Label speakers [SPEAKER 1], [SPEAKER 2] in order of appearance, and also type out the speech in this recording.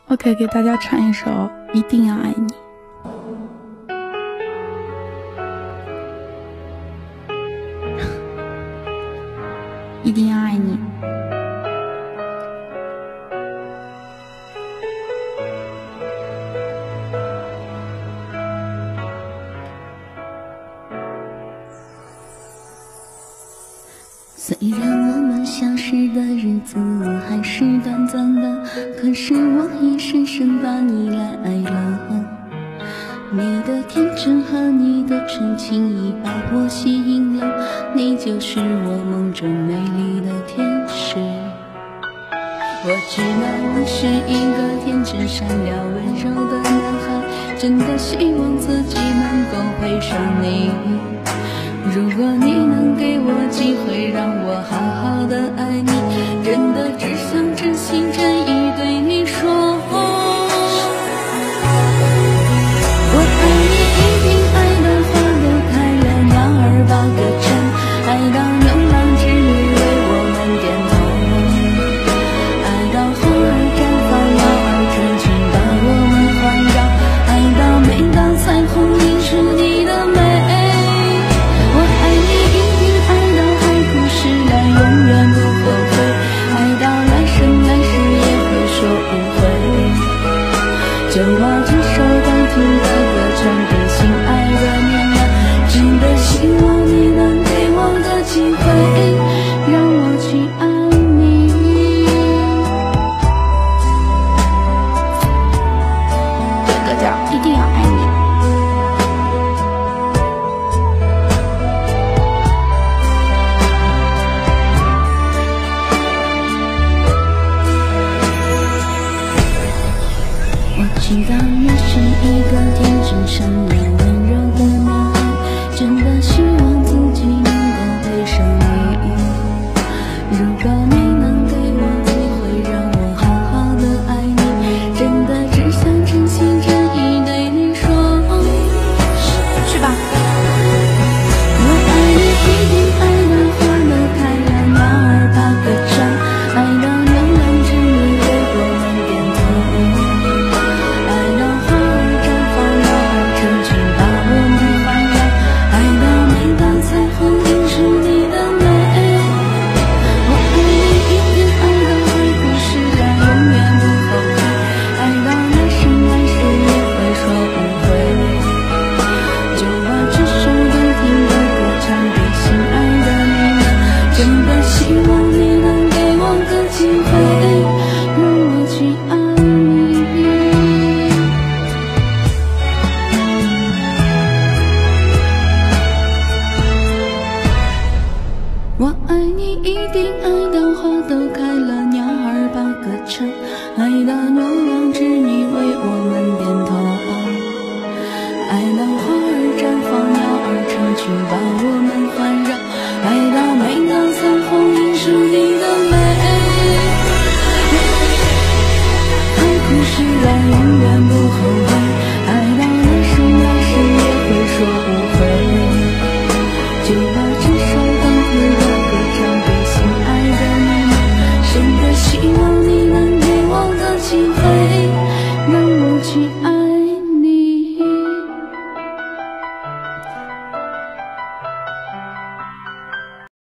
[SPEAKER 1] OK， 给大家唱一首《一定要爱你》。一定要爱你。
[SPEAKER 2] 虽然我们相识的日子还是短暂的，可是我已深深把你爱了。你的天真和你的纯情已把我吸引了，你就是我梦中美丽的天使。我知道我是一个天真善良温柔的男孩，真的希望自己能够配上你。如果你能给我机会让我好好的爱你，真的只想真心真意对你说，我爱你一定爱到花都开了，鸟儿把歌唱，爱到牛郎织女为我们点头，爱到花儿绽放，鸟儿成群把我们环绕，爱到每道彩虹映出你的美。永远不后悔，爱到来生来世也会说无悔，就把这首动听的歌唱给心爱的你啊，真的希望你能给我个机会让我去爱你。
[SPEAKER 1] 这个叫《一定要爱你》。
[SPEAKER 2] 知道你是一个天真善良温柔的男孩，真的希望